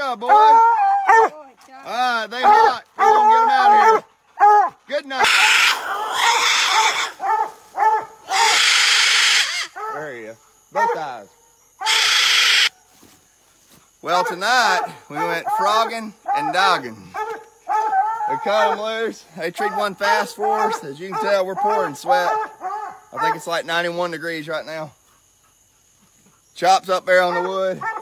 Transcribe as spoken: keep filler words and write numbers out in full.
job, boy. All right, they hot. We're gonna get them out of here. Good night. There he is. Both eyes. Well, tonight we went frogging and dogging. We cut them loose. They treated one fast for us. As you can tell, we're pouring sweat. I think it's like ninety-one degrees right now. Chops up there on the wood.